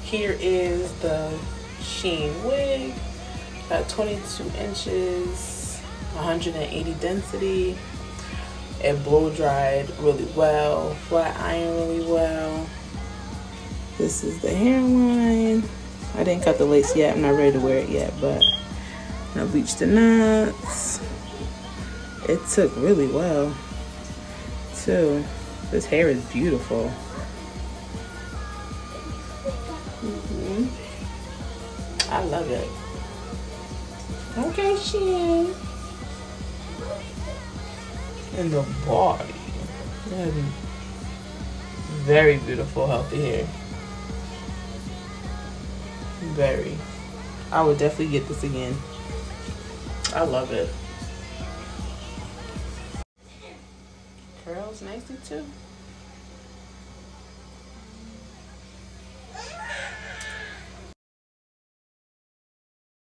Here is the SHEIN wig. Got 22 inches, 180 density. It blow dried really well, flat iron really well. This is the hairline. I didn't cut the lace yet. I'm not ready to wear it yet, but I bleached the knots. It took really well too. This hair is beautiful. I love it. Okay, SHEIN. And the body. Very beautiful, healthy hair. Very. I would definitely get this again. I love it. Curls nicely too.